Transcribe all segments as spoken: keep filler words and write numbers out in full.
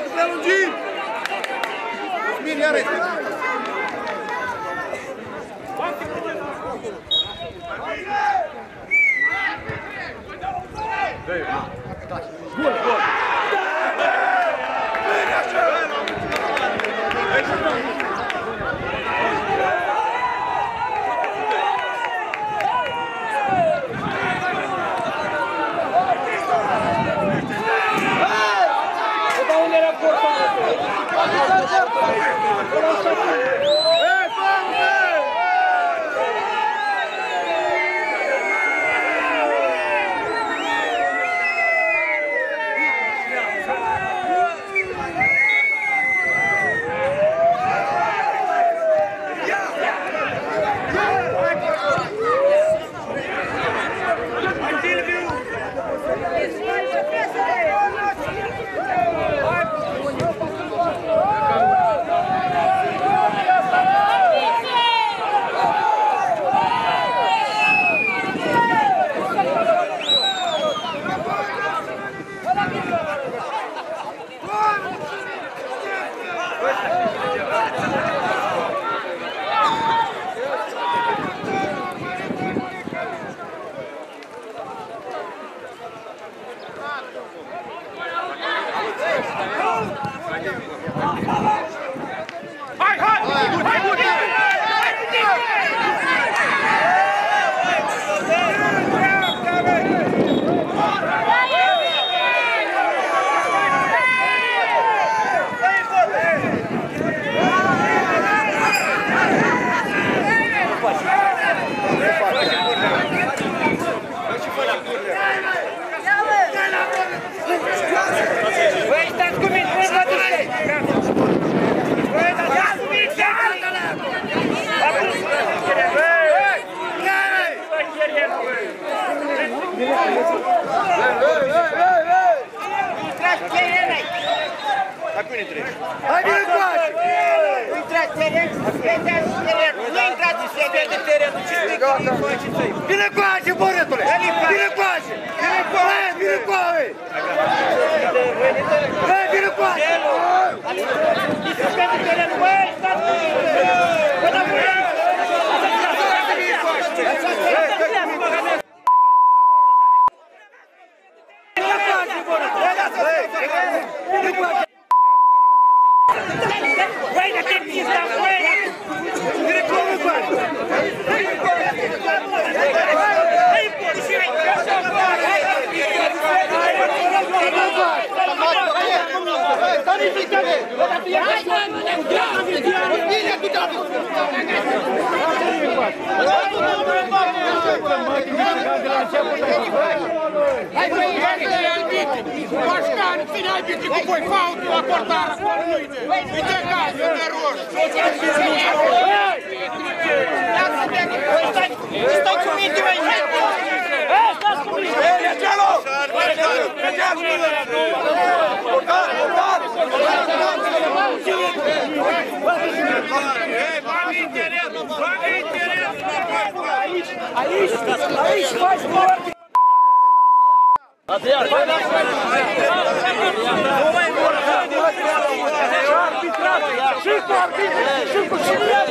prelungit! Cosmin, iar este! Gol, gol! Hai, vine încoace! Nu intrați teren, vedeați teren, nu intrați în sede de teren, ce faceți aici? Vine încoace, băretule! Vine încoace! Vine încoace! Vine încoace! Băi, vine încoace! Discută teren, băi, stați cu mine! Bă, da, băi! Pașcan, ține arbitri cu voi, fault la portară, uite gaz, uite roșu. Stai cu minte, măi! Stați cu minte! Mergealo! Mergealo! Portar! Portar! Aici, aici faci moarte! Adrian, vai la nu mai vorba! Arbitrat! Și cu arbitrat! Și cu cine?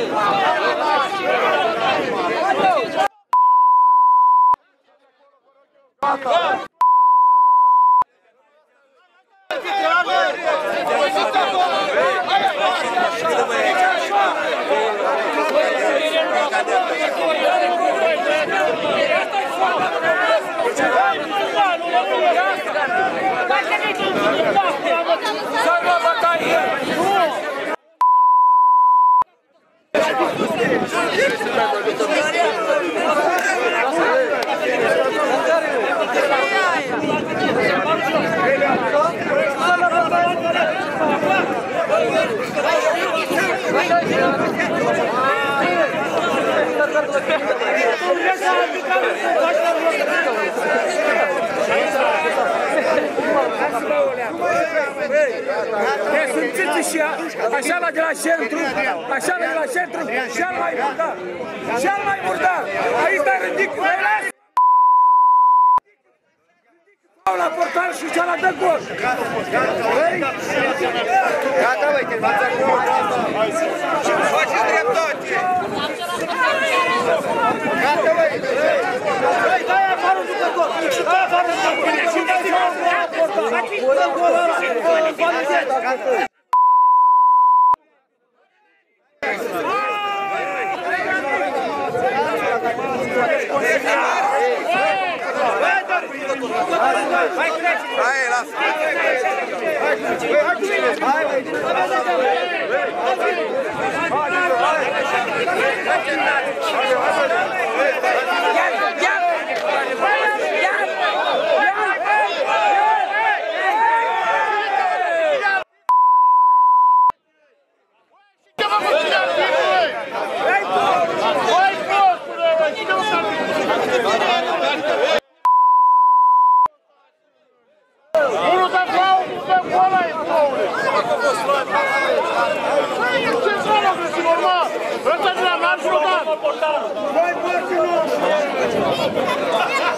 Simțiți și așa la de la centru, așa la de la centru, cel mai murdar, cel mai murdar, aici stai ridic, relax! La portar și cea la dă gol! Faceți dreptate! Gata, băi! Băi, dai afară jucător! Dai afară jucător! Hai, lasă! Hai, Vai,